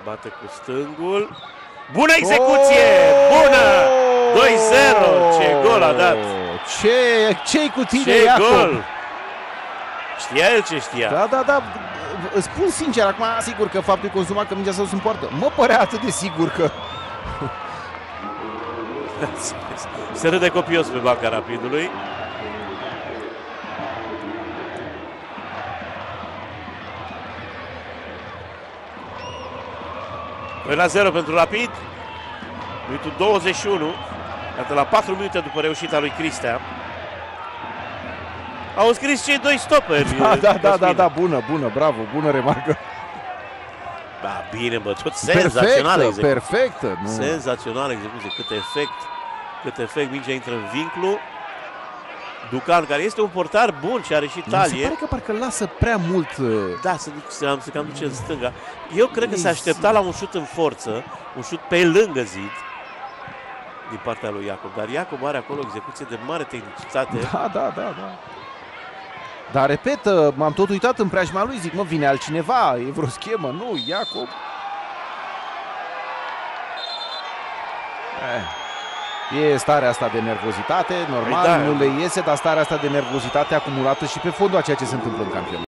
Bate cu stângul. Bună execuție! Bună! 2-0! Ce gol a dat! Ce-i cu tine, Ce Iacob? gol! Știa el ce știa. Da. Îți spun sincer, acum sigur că faptul că consuma că mingea sau se împoartă. Mă părea atât de sigur că... Se râde copios pe banca Rapidului. Păi la 0 pentru Rapid. Minutul 21. Iată la 4 minute după reușita lui Cristea. Au scris cei doi stoperi. Da, bună, bravo, bună remarcă. Da, bine bătut, senzațională execuție. Perfectă. Senzațională execuție, cât efect, mingea intră în vinclu. Ducan, care este un portar bun și are și talie. Mi se pare că parcă lasă prea mult. Da, se cam duce în stânga. Eu cred că se aștepta la un șut în forță, un șut pe lângă zid din partea lui Iacob. Dar Iacob are acolo o execuție de mare tehnicitate. Da. Dar repet, m-am tot uitat în preajma lui, zic, mă, vine altcineva, e vreo schemă, nu, Iacob. E starea asta de nervozitate, normal, nu le iese, dar starea asta de nervozitate acumulată și pe fondul a ceea ce se întâmplă în campionat.